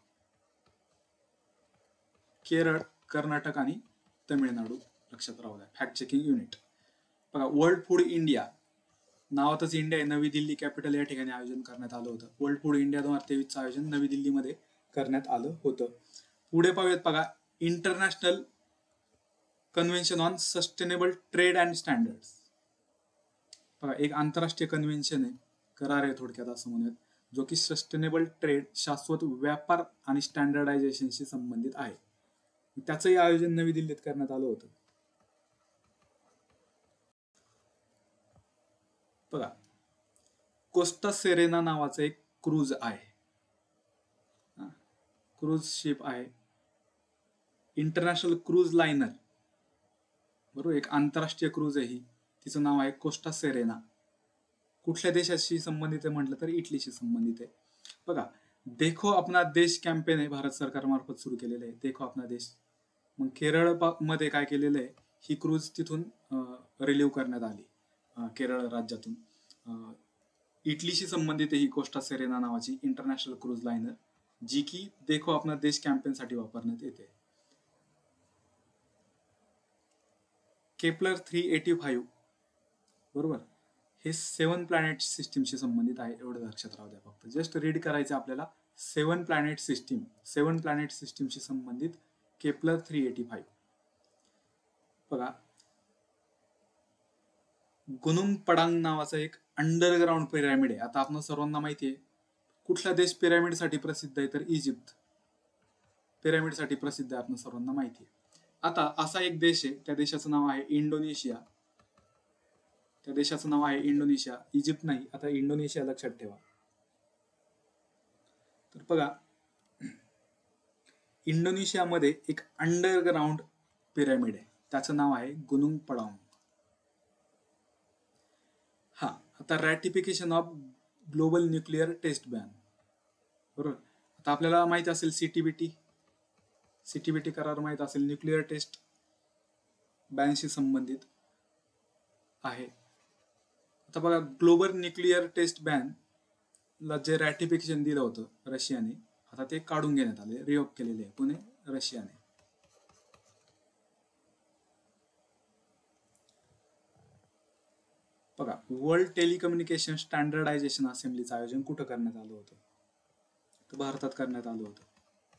केरळ, कर्नाटक आणि तमिळनाडू लक्षात राहू द्या. Fact checking unit. बघा, वर्ल्ड फूड इंडिया नावातच इंडिया आहे, नवी दिल्ली कॅपिटल या ठिकाणी आयोजन करण्यात आलं होतं. वर्ल्ड फूड इंडिया 2023चं आयोजन नवी दिल्लीमध्ये करण्यात आलं होतं. पुढे पाहूयात बघा, international convention on sustainable trade and standards. बघा, एक आंतरराष्ट्रीय कन्व्हेन्शन आहे, करार आहे थोडक्यात असं म्हणूयात, जो की सस्टेनेबल ट्रेड, शाश्वत व्यापार आणि स्टँडर्डायझेशनशी संबंधित आहे. त्याचंही आयोजन नवी दिल्लीत करण्यात आलं होतं. बघा, कोस्टा सेरेना नावाचं एक क्रूज आहे, क्रूज शिप आहे, इंटरनॅशनल क्रूज लायनर, बरोबर, एक आंतरराष्ट्रीय क्रूज आहे ही. तिचं नाव आहे कोस्टा सेरेना. कुठल्या देशाशी संबंधित आहे म्हटलं तर इटलीशी संबंधित आहे. बघा, देखो अपना देश कॅम्पेन आहे, भारत सरकारमार्फत सुरू केलेलं आहे देखो अपना देश. मग केरळ मध्ये काय केलेलं आहे, ही क्रूज तिथून रिलीव्ह करण्यात आली, केरळ राज्यातून. इटलीशी संबंधित आहे ही कोस्टा सेरेना नावाची इंटरनॅशनल क्रूज लायनर, जी की देखो अपना देश कॅम्पेन साठी वापरण्यात येते. केपलर 385, बरोबर, हे 7 प्लॅनेट सिस्टीमशी संबंधित आहे. एवढं लक्षात राहू द्या, फक्त जस्ट रीड करायचं आपल्याला. 7 प्लॅनेट सिस्टीमशी संबंधित केपलर 385. बघा, गुनुंग पडांग नावाचा एक अंडरग्राउंड पिरॅमिड आहे. आता आपण सर्वांना माहिती आहे, कुठला देश पिरॅमिडसाठी प्रसिद्ध आहे तर इजिप्त पिरॅमिडसाठी प्रसिद्ध आहे, आपण सर्वांना माहिती आहे. आता असा एक देश आहे, त्या देशाचं नाव आहे इंडोनेशिया. इजिप्त नाही, आता इंडोनेशिया लक्षात ठेवा. तर बघा, इंडोनेशियामध्ये एक अंडरग्राउंड पिरॅमिड आहे, त्याचं नाव आहे गुनुंग पडांग. हा, आता ratification of global nuclear test ban, बरोबर. आता आपल्याला माहिती असेल सीटीबीटी करार माहित असेल, न्यूक्लिअर टेस्ट बॅनशी संबंधित आहे. आता बघा, ग्लोबल न्यूक्लिअर टेस्ट बॅन ला जे रॅटिफिकेशन दिलं होतं रशियाने, आता ते काढून घेण्यात आले, रिवोक केलेले आहे पुणे रशियाने. बघा, वर्ल्ड टेलिकम्युनिकेशन स्टँडर्डायझेशन असेंब्लीचं आयोजन कुठं करण्यात आलं होतं, तर भारतात करण्यात आलं होतं.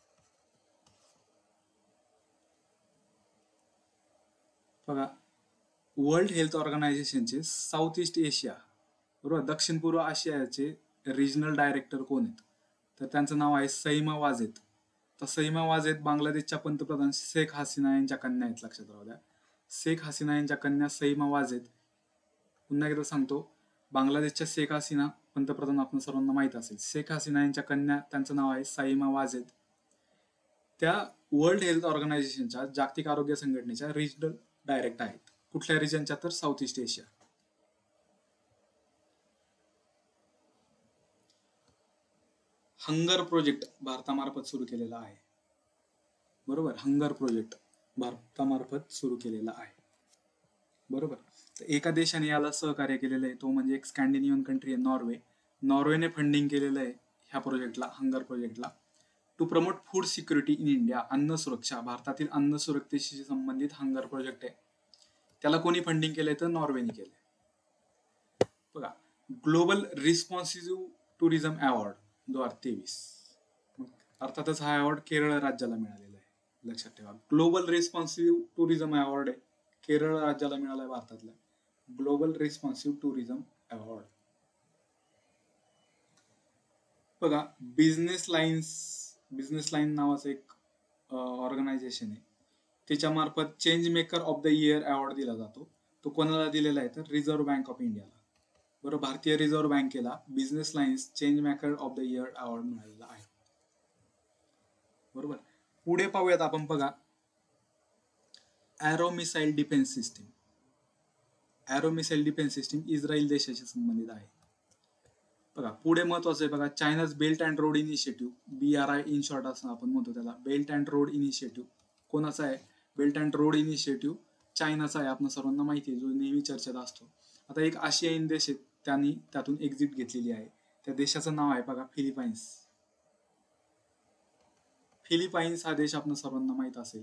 बघा, वर्ल्ड हेल्थ ऑर्गनायझेशनचे साऊथ ईस्ट एशिया, बरोबर, दक्षिण पूर्व आशियाचे रिजनल डायरेक्टर कोण आहेत, तर त्यांचं नाव आहे सईमा वाजेद. तर सईमा वाजेद बांगलादेशच्या पंतप्रधान शेख हसीना यांच्या कन्या आहेत, लक्षात राहू द्या. शेख हसीना यांच्या कन्या सईमा वाजेद. पुन्हा एकदा सांगतो, बांगलादेशच्या शेख हसीना पंतप्रधान आपण सर्वांना माहित असेल, शेख हसीना यांच्या कन्या, त्यांचं नाव आहे सईमा वाजेद. त्या वर्ल्ड हेल्थ ऑर्गनायझेशनच्या, जागतिक आरोग्य संघटनेच्या रिजनल डायरेक्ट आहेत. कुठल्या रिजनच्या, तर South East Asia. Hunger project भारतामार्फत सुरू केलेला आहे, बरोबर. हंगर प्रोजेक्ट भारतामार्फत सुरू केलेला आहे, बरोबर. तर एका देशाने याला सहकार्य केलेलं आहे, तो म्हणजे एक स्कॅन्डिनेव्हियन कंट्री आहे, नॉर्वे. नॉर्वेने फंडिंग केलेलं आहे ह्या प्रोजेक्टला, हंगर प्रोजेक्टला. To promote food security in India, अन्न सुरक्षा, भारतातील अन्न सुरक्षेशी संबंधित हंगर प्रोजेक्ट आहे. त्याला कोणी फंडिंग केलंय, तर नॉर्वेने केलंय. बघा, ग्लोबल रिस्पॉन्सिव्ह टुरिझम अवॉर्ड 2023, अर्थातच हा अवॉर्ड केरळ राज्याला मिळालेला आहे, लक्षात ठेवा. ग्लोबल रिस्पॉन्सिव्ह टुरिझम अवॉर्ड आहे, केरळ राज्याला मिळाला आहे भारतातल्या. Global responsive tourism award. बघा, बिझनेस लाईन नावाचं एक ऑर्गनायझेशन आहे, त्याच्या मार्फत change maker of the year award दिला जातो. तो कोणाला दिलेला आहे, तर रिझर्व्ह बँक ऑफ इंडियाला, बरोबर. भारतीय रिझर्व्ह बँकेला business lines change maker of the year award मिळालेला आहे, बरोबर. पुढे पाहूयात आपण. बघा, arrow missile defence system Israel देशाशी संबंधित आहे. बघा, पुढे महत्वाचं आहे, बघा, China's belt and road initiative, BRI in short असं आपण म्हणतो त्याला. बेल्ट अँड रोड इनिशिएटिव्ह कोणाचा आहे, बेल्ट अँड रोड इनिशिएटिव्ह चायनाचा आहे, आपण सर्वांना माहिती आहे, जो नेहमी चर्चेत असतो. आता एक आशियाईन देश आहे, त्यांनी त्यातून एक्झिट घेतलेली आहे. त्या देशाचं नाव आहे, बघा, फिलिपाईन्स. हा देश आपण सर्वांना माहित असेल,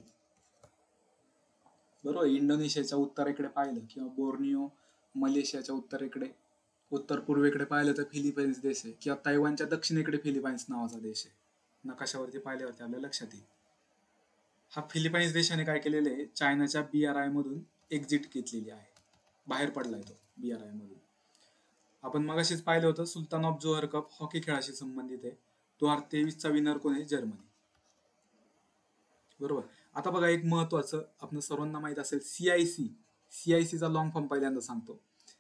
बरोबर. इंडोनेशियाच्या उत्तरेकडे पाहिलं किंवा बोर्निओ मलेशियाच्या उत्तरेकडे उत्तर पूर्वेकडे पाहिलं तर फिलिपाईन्स देश आहे, किंवा तैवानच्या दक्षिणेकडे फिलिपाईन्स नावाचा देश आहे. नकाशावरती पाहिल्यावरती आपल्याला लक्षात येईल. हा फिलिपाईन्स देशाने काय केलेलं आहे, चायनाच्या BRI मधून एक्झिट घेतलेली आहे, बाहेर पडलाय तो BRI मधून. आपण मगाशीच पाहिलं होतं Sultan of Johor Cup hockey खेळाशी संबंधित आहे. 2023चा विनर कोण आहे, जर्मनी. बरोबर. आता बघा एक महत्वाचं, आपण सर्वांना माहित असेल CIC चा लॉंग फॉर्म पहिल्यांदा सांगतो.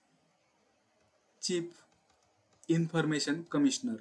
Chief information commissioner.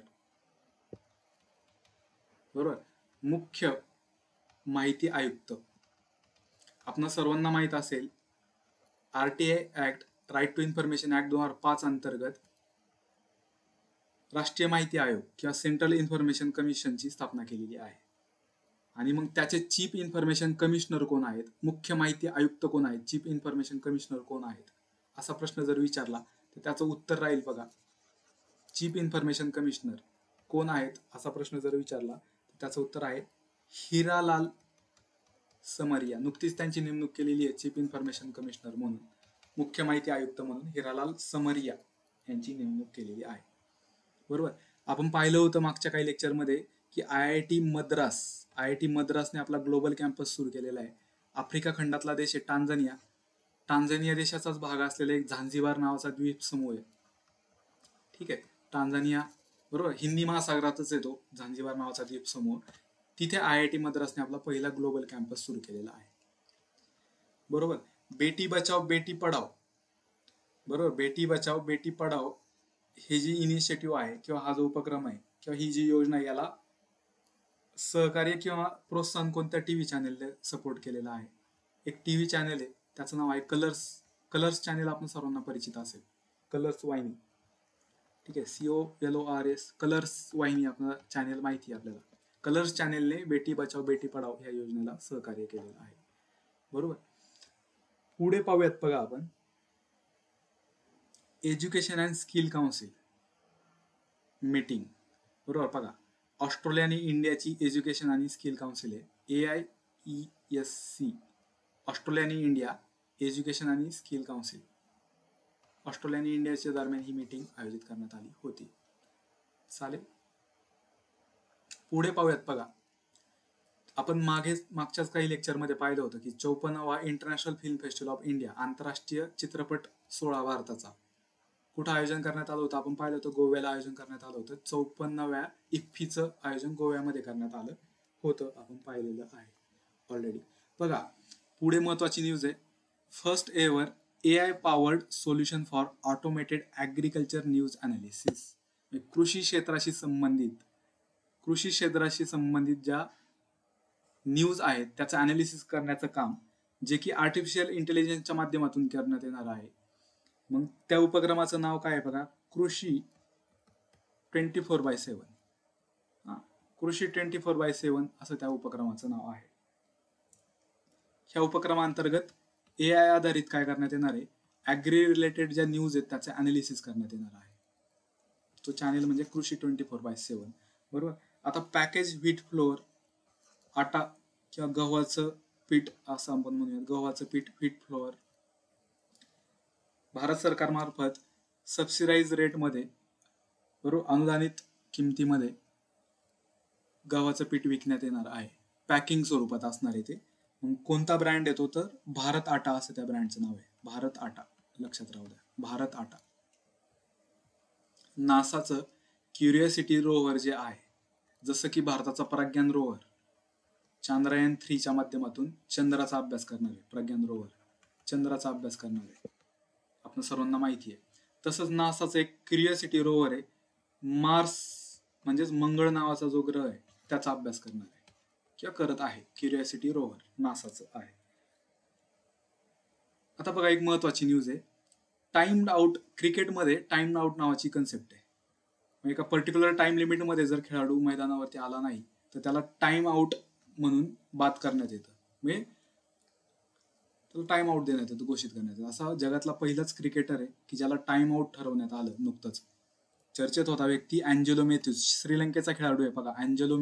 बरोबर. मुख्य माहिती आयुक्त. आपण सर्वांना माहित असेल RTI act, right to information act 2005 अंतर्गत राष्ट्रीय माहिती आयोग किंवा सेंट्रल इन्फॉर्मेशन कमिशनची स्थापना केलेली आहे. आणि मग त्याचे चीफ इन्फॉर्मेशन कमिशनर कोण आहेत, मुख्य माहिती आयुक्त कोण आहेत, चीफ इन्फॉर्मेशन कमिशनर कोण आहेत, असा प्रश्न जर विचारला तर त्याचं उत्तर राहील बघा, चीफ इन्फॉर्मेशन कमिशनर कोण आहेत असा प्रश्न जर विचारला तर त्याचं उत्तर आहे हिरालाल समरिया. नुकतीच त्यांची नेमणूक केलेली आहे चीफ इन्फॉर्मेशन कमिशनर म्हणून, मुख्य माहिती आयुक्त म्हणून हिरालाल समरिया यांची नेमणूक केलेली आहे. बरोबर. आपण पाहिलं होतं मागच्या काही लेक्चरमध्ये की IIT मद्रासने आपला ग्लोबल कॅम्पस सुरू केलेला आहे. आफ्रिका खंडातला देश आहे टांझानिया देशाचाच भाग असलेला एक झांझिबार नावाचा द्वीप समूह आहे. ठीक आहे, टांझानिया. बरोबर. हिंदी महासागरातच येतो झांझिबार नावाचा द्वीप समूह. तिथे IIT मद्रासने आपला पहिला ग्लोबल कॅम्पस सुरू केलेला आहे. बरोबर. बेटी बचाव बेटी पढाव. बरोबर. बेटी बचाव बेटी पढाव हे जी इनिशिएटिव्ह आहे किंवा हा जो उपक्रम आहे किंवा ही जी योजना आहे, याला सहकार्य किंवा प्रोत्साहन कोणत्या टीव्ही चॅनेलने सपोर्ट केलेला आहे. एक टीव्ही चॅनेल आहे, त्याचं नाव आहे कलर्स चॅनेल. आपण सर्वांना परिचित असेल, कलर्स वाहिनी. ठीक आहे, COLORS कलर्स वाहिनी आपल्याला चॅनेल माहिती आहे आपल्याला. कलर्स चॅनेलने बेटी बचाव बेटी पढाव ह्या योजनेला सहकार्य केलेलं आहे. बरोबर. पुढे पाहूयात बघा आपण, education and skill council meeting. बरोबर. बघा, ऑस्ट्रेलिया आणि इंडियाची एज्युकेशन आणि स्किल काउन्सिल आहे, AIESC. ऑस्ट्रेलिया आणि इंडिया एज्युकेशन आणि स्किल काउन्सिल. ऑस्ट्रेलिया आणि इंडियाच्या दरम्यान ही मीटिंग आयोजित करण्यात आली होती. चालेल. पुढे पाहूयात बघा, आपण मागच्याच काही लेक्चरमध्ये पाहिलं होतं की 54वा international film festival of India, आंतरराष्ट्रीय चित्रपट सोहळा भारताचा कुठं आयोजन करण्यात आलं होतं. आपण पाहिलं होतं गोव्याला आयोजन करण्यात आलं होतं. 54व्या IFFIचं आयोजन गोव्यामध्ये करण्यात आलं होतं, आपण पाहिलेलं आहे ऑलरेडी. बघा, पुढे महत्वाची न्यूज आहे, first ever AI powered solution for automated agriculture news analysis. कृषी क्षेत्राशी संबंधित ज्या न्यूज आहेत त्याचं अनालिसिस करण्याचं काम, जे की आर्टिफिशियल इंटेलिजन्सच्या माध्यमातून करण्यात येणार आहे. मग त्या उपक्रमाचं नाव काय आहे बघा, कृषी 24/7. कृषी 24/7 असं त्या उपक्रमाचं नाव आहे. ह्या उपक्रमांतर्गत AI आधारित काय करण्यात येणार आहे, ॲग्री रिलेटेड ज्या न्यूज आहेत त्याचे अनालिसिस करण्यात येणार आहे. तो चॅनेल म्हणजे कृषी 24/7. बरोबर. आता पॅकेज व्हीट फ्लोअर, आटा किंवा गव्हाचं पीठ असं आपण म्हणूयात, गव्हाचं पीठ व्हीट फ्लोअर, भारत सरकारमार्फत सबसिडाइज रेटमध्ये, बरोबर, अनुदानित किमतीमध्ये गव्हाचं पीठ विकण्यात येणार आहे. पॅकिंग स्वरूपात असणार आहे ते. मग कोणता ब्रँड येतो तर भारत आटा असं त्या ब्रँडचं नाव आहे, भारत आटा. लक्षात राहू द्या, भारत आटा. नासाचं क्युरिओसिटी रोव्हर जे आहे, जसं की भारताचा प्रज्ञान रोव्हर चांद्रयान 3च्या माध्यमातून चंद्राचा अभ्यास करणार आहे. प्रज्ञान रोव्हर चंद्राचा अभ्यास करणार आहे, आपण सर्वांना माहिती आहे. तसंच नासाचं एक क्युरिओसिटी रोव्हर आहे, मार्स म्हणजेच मंगळ नावाचा जो ग्रह आहे त्याचा अभ्यास करणार आहे किंवा करत आहे. क्युरिओसिटी रोव्हर नासाचं आहे. आता बघा, एक महत्वाची न्यूज आहे, टाइम्ड आउट. क्रिकेटमध्ये टाइम्ड आउट नावाची कन्सेप्ट आहे. एका पर्टिक्युलर टाइम लिमिटमध्ये जर खेळाडू मैदानावरती आला नाही तर त्याला टाइम आउट म्हणून बाद करण्यात येतं, म्हणजे त्याला टाइम आउट देण्यात येतं, घोषित करण्यात येतं. असा जगातला पहिलाच क्रिकेटर आहे की ज्याला टाइम आउट ठरवण्यात आलं नुकतंच. चर्चेत होता व्यक्ती अँजेलो मॅथ्यूज, श्रीलंकेचा खेळाडू आहे बघा, अँजेलो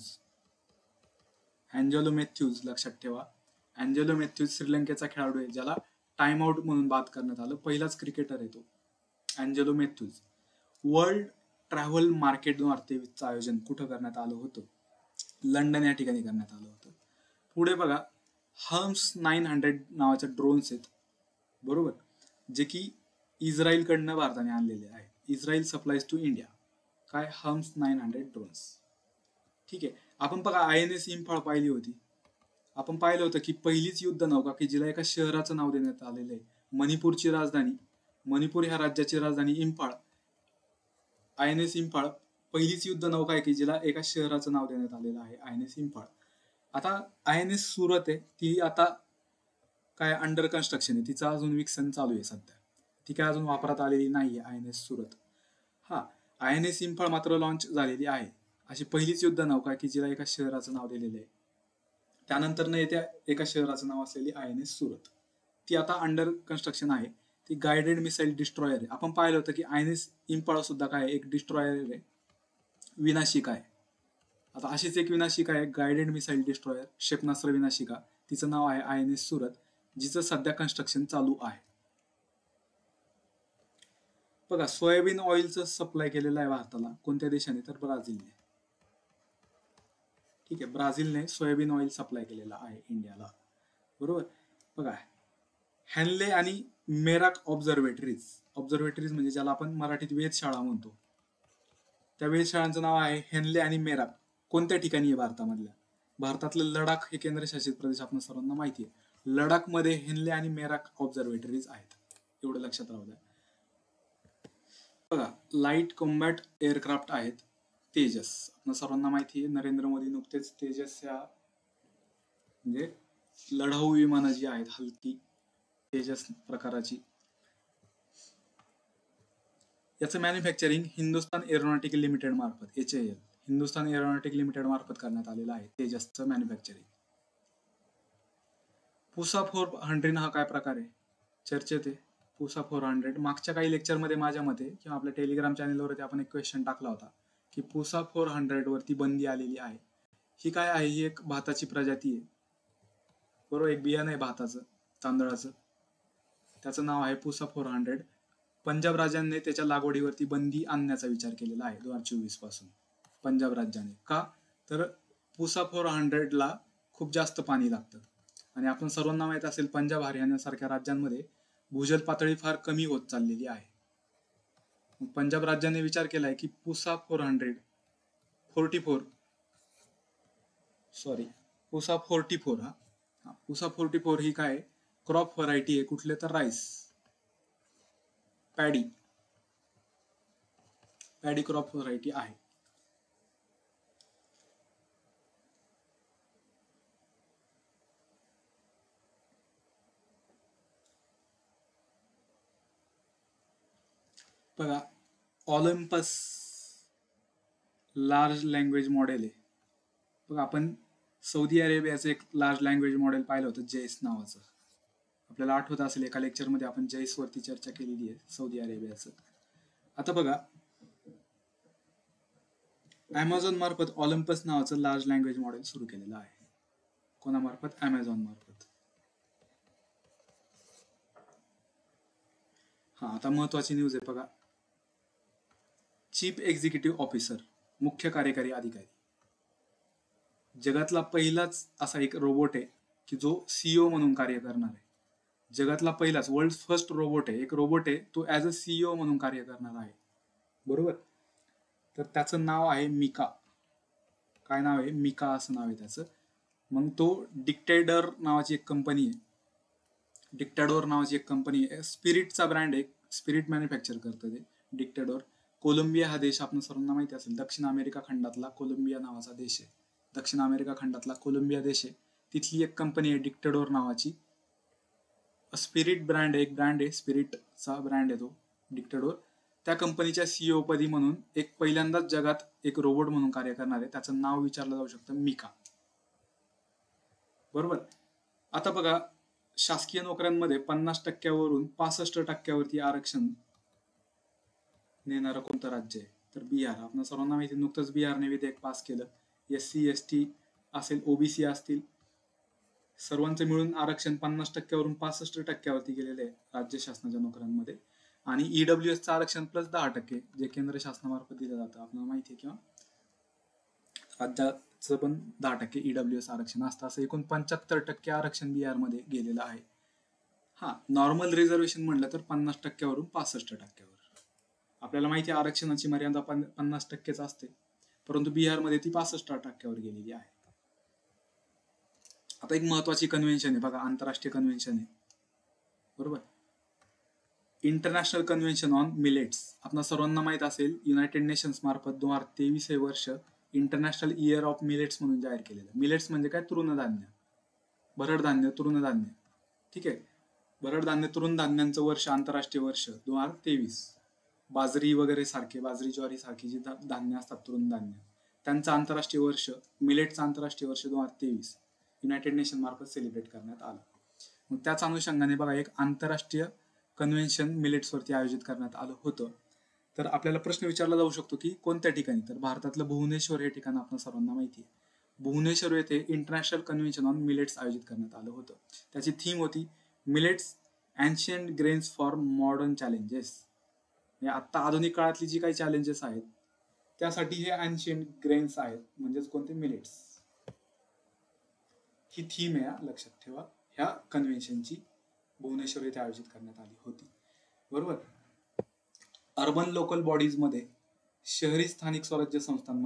मॅथ्यूज. लक्षात ठेवा, अँजेलो मॅथ्यूज श्रीलंकेचा खेळाडू आहे ज्याला टाइम आउट म्हणून बाद करण्यात आलं. पहिलाच क्रिकेटर आहे तो. Angelo Mathews. World Travel Market 2023चं आयोजन कुठं करण्यात आलं होतं? लंडन या ठिकाणी करण्यात आलं होतं. पुढे बघा, हम्स 900 नावाचे ड्रोन्स आहेत, बरोबर, जे की इस्रायलकडनं भारताने आणलेले आहे. Israel supplies to India. काय? Hermes 900 drones. ठीक आहे. आपण बघा INS इम्फाळ पाहिली होती. आपण पाहिलं होतं की पहिलीच युद्ध नौका की जिला एका शहराचं नाव देण्यात आलेलं आहे. मणिपूरची राजधानी, मणिपूर ह्या राज्याची राजधानी इम्फाळ. INS इम्फाळ पहिलीच युद्ध नौका आहे की जिला एका शहराचं नाव देण्यात आलेलं आहे, INS इम्फाळ. आता INS सुरत आहे, ती आता काय अंडर कन्स्ट्रक्शन आहे, तिचं अजून विकसन चालू आहे सध्या, ती काय अजून वापरात आलेली नाहीये INS सुरत. हा, INS इम्फाळ मात्र लॉन्च झालेली आहे. अशी पहिलीच युद्ध नौका की जिला एका शहराचं नाव दिलेलं आहे. त्यानंतर न येत्या एका शहराचं नाव असलेली INS सुरत, ती आता अंडर कन्स्ट्रक्शन आहे. ती गायडेड मिसाईल डिस्ट्रॉयर आहे. आपण पाहिलं होतं की INS इम्फाळ सुद्धा काय एक डिस्ट्रॉयर आहे, विनाशिका आहे. आता अशीच एक विनाशिका आहे, गायडेड मिसाईल डिस्ट्रॉयर, क्षेपणास्त्र विनाशिका. तिचं नाव आहे INS सुरत, जिचं सध्या कन्स्ट्रक्शन चालू आहे. बघा, सोयाबीन ऑइलचं सप्लाय केलेलं आहे भारताला कोणत्या देशाने? तर ब्राझीलने. ठीक आहे, ब्राझीलने सोयाबीन ऑइल सप्लाय केलेला आहे इंडियाला, बरोबर. बघा, हॅनले आणि मेराक ऑब्झर्वेटरीज. ऑब्झर्वेटरीज म्हणजे ज्याला आपण मराठीत वेधशाळा म्हणतो, त्या वेधशाळांचं नाव आहे हॅनले आणि मेराक. कोणत्या ठिकाणी आहे भारतामधल्या? भारतातलं लडाख हे केंद्रशासित प्रदेश आपण सर्वांना माहिती आहे. लडाखमध्ये हॅनले आणि मेराक ऑब्झर्वेटरीज आहेत, एवढं लक्षात राहू द्या. बघा, लाईट कॉम्बॅट एअरक्राफ्ट आहेत तेजस. आपण सर्वांना माहिती आहे, नरेंद्र मोदी नुकतेच तेजस या म्हणजे लढाऊ विमानं जी आहेत हलकी तेजस प्रकाराची, याचं मॅन्युफॅक्चरिंग हिंदुस्थान एरोनॉटिकल लिमिटेड मार्फत, HAL, हिंदुस्थान एरोनॉटिकल लिमिटेड मार्फत करण्यात आलेलं आहे तेजसचं मॅन्युफॅक्चरिंग. पुसा 400 हा काय प्रकार आहे? चर्चेत आहे पुसा 400. मागच्या काही लेक्चरमध्ये माझ्या मते किंवा आपल्या टेलिग्राम चॅनलवरती आपण एक क्वेश्चन टाकला होता की पुसा 400 वरती बंदी आलेली आहे. ही काय आहे? ही एक भाताची प्रजाती आहे, बरोबर, एक बियाणं आहे भाताचं, तांदळाचं, त्याचं नाव आहे पुसा 400. पंजाब राज्याने त्याच्या लागवडीवरती बंदी आणण्याचा विचार केलेला आहे 2024 पासून, पंजाब राज्याने. का? तर पुसा 400 ला खूप जास्त पाणी लागतं आणि आपण सर्वांना माहित असेल पंजाब हरियाणासारख्या राज्यांमध्ये भूजल पातळी फार कमी होत चाललेली आहे. पंजाब राज्याने विचार केलाय की पुसा 44 पुसा 44 हा पुसा 44 ही काय क्रॉप व्हरायटी आहे, कुठले तर राईस, पॅडी क्रॉप व्हरायटी आहे. बघा, ऑलिम्पस लार्ज लँग्वेज मॉडेल आहे. बघा, आपण सौदी अरेबियाचं एक लार्ज लँग्वेज मॉडेल पाहिलं होतं, जैस नावाचं. आपल्याला आठवत असेल एका लेक्चरमध्ये आपण जैस वरती चर्चा केलेली आहे, सौदी अरेबियाचं. आता बघा, अमेझॉन मार्फत ऑलिम्पस नावाचं लार्ज लँग्वेज मॉडेल सुरू केलेलं आहे. कोणामार्फत? अमेझॉन मार्फत. हा, आता महत्वाची न्यूज आहे बघा. चीफ एक्झिक्युटिव्ह ऑफिसर, मुख्य कार्यकारी अधिकारी, जगातला पहिलाच असा एक रोबोट आहे की जो CEO म्हणून कार्य करणार आहे. जगातला पहिलाच, वर्ल्ड फर्स्ट रोबोट आहे, एक रोबोट आहे तो ऍज अ CEO म्हणून कार्य करणार आहे, बरोबर. तर त्याचं नाव आहे मिका. काय नाव आहे? मिका असं नाव आहे त्याचं. मग तो डिक्टेडर नावाची एक कंपनी आहे, डिक्टॅडोर नावाची एक कंपनी आहे, स्पिरिटचा ब्रँड आहे, स्पिरिट मॅन्युफॅक्चर करतं ते डिक्टॅडोर. कोलंबिया हा देश आपण सर्वांना माहिती असेल, दक्षिण अमेरिका खंडातला कोलंबिया नावाचा देश आहे, दक्षिण अमेरिका खंडातला कोलंबिया देश आहे, तिथली एक कंपनी आहे डिक्टॅडोर नावाची. स्पिरिट ब्रँड आहे, एक ब्रँड आहे, स्पिरिटचा ब्रँड आहे तो डिक्टॅडोर. त्या कंपनीच्या CEO पदी म्हणून एक पहिल्यांदाच जगात एक रोबोट म्हणून कार्य करणार आहे, त्याचं नाव विचारलं जाऊ शकतं मिका, बरोबर. आता बघा, शासकीय नोकऱ्यांमध्ये 50% 65% आरक्षण नेणारं कोणतं राज्य आहे? तर बिहार. आपण सर्वांना माहिती, नुकतंच बिहारने विधेयक पास केलं. SC ST असेल, OBC असतील, सर्वांचे मिळून आरक्षण 50% 65% गेलेले आहे राज्य शासनाच्या नोकऱ्यांमध्ये. आणि ईडब्ल्यूएसचं आरक्षण प्लस 10%, जे केंद्र शासनामार्फत दिलं जातं, आपल्याला माहिती आहे, किंवा राज्याचं पण 10% ईडब्ल्यूएस आरक्षण असतं. असं एकूण 75% आरक्षण बिहारमध्ये गेलेलं आहे. हा, नॉर्मल रिझर्वेशन म्हणलं तर 50%वरून 65%वर. आपल्याला माहिती आहे आरक्षणाची मर्यादा 50%च असते, परंतु बिहारमध्ये ती 65%वर गेलेली आहे. आता एक महत्वाची कन्व्हेन्शन आहे बघा, आंतरराष्ट्रीय कन्व्हेन्शन आहे, बरोबर. International convention on millets. आपल्या सर्वांना माहित असेल, युनायटेड नेशन्स मार्फत 2023 हे वर्ष इंटरनॅशनल इयर ऑफ मिलेट्स म्हणून जाहीर केलेलं. मिलेट्स म्हणजे काय? तृणधान्य, भरडधान्य, तृणधान्य. ठीक आहे, भरडधान्य तृणधान्यांचं वर्ष, आंतरराष्ट्रीय वर्ष 2023. बाजरी वगैरे सारखे, बाजरी ज्वारी सारखी जी धान्य असतात, तृणधान्य, त्यांचं आंतरराष्ट्रीय वर्ष, मिलेटचं आंतरराष्ट्रीय वर्ष 2023 युनायटेड नेशन मार्फत सेलिब्रेट करण्यात आलं. मग त्याच अनुषंगाने बघा, एक आंतरराष्ट्रीय कन्व्हेन्शन मिलेट्सवरती आयोजित करण्यात आलं होतं. तर आपल्याला प्रश्न विचारला जाऊ शकतो की कोणत्या ठिकाणी? तर भारतातलं भुवनेश्वर हे ठिकाण आपल्या सर्वांना माहिती आहे. भुवनेश्वर येथे इंटरनॅशनल कन्व्हेन्शन ऑन मिलेट्स आयोजित करण्यात आलं होतं. त्याची थीम होती millets ancient grains for modern challenges. आता आधुनिक काळातली जी काही चॅलेंजेस आहेत त्यासाठी हे एन्शियंट ग्रेन्स आहेत, म्हणजेच कोणते? मिलेट्स. ही थीम आहे, लक्षात ठेवा. ह्या कन्व्हेन्शनची भुवनेश्वर येथे आयोजित करण्यात आली होती, बरोबर. अर्बन लोकल बॉडीज मध्ये, शहरी स्थानिक स्वराज्य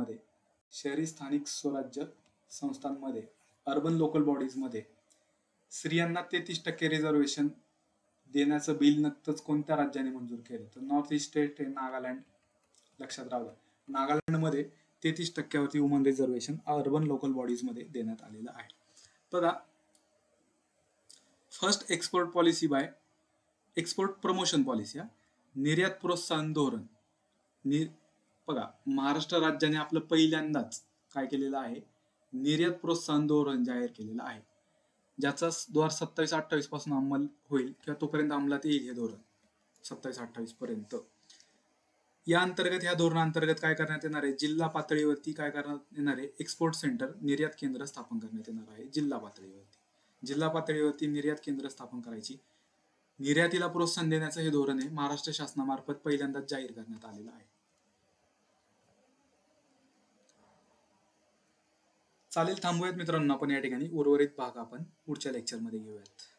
संस्थांमध्ये अर्बन लोकल बॉडीज मध्ये स्त्रियांना 33% रिझर्वेशन देण्याचं बिल नुकतंच कोणत्या राज्याने मंजूर केलं? तर नॉर्थ ईस्ट स्टेट हे नागालँड. लक्षात राहू द्या, नागालँडमध्ये 33%वरती woman reservation urban local bodies मध्ये देण्यात आलेलं आहे. बघा, first export policy by export promotion policy, निर्यात प्रोत्साहन धोरण. बघा, महाराष्ट्र राज्याने आपलं पहिल्यांदाच काय केलेलं आहे? निर्यात प्रोत्साहन धोरण जाहीर केलेलं आहे, ज्याचा 2027-28 पासून अंमल होईल, किंवा तोपर्यंत अंमलात येईल हे धोरण, 27-28 पर्यंत. या अंतर्गत, ह्या धोरणाअंतर्गत काय करण्यात येणार आहे? जिल्हा पातळीवरती काय करण्यात येणार आहे? एक्सपोर्ट सेंटर, निर्यात केंद्र स्थापन करण्यात येणार आहे. जिल्हा पातळीवरती निर्यात केंद्र स्थापन करायची. निर्यातीला प्रोत्साहन देण्याचं हे धोरण आहे, महाराष्ट्र शासनामार्फत पहिल्यांदाच जाहीर करण्यात आलेलं आहे. चालेल, थांबूयात मित्रांनो आपण या ठिकाणी. उर्वरित भाग आपण पुढच्या लेक्चरमध्ये घेऊयात.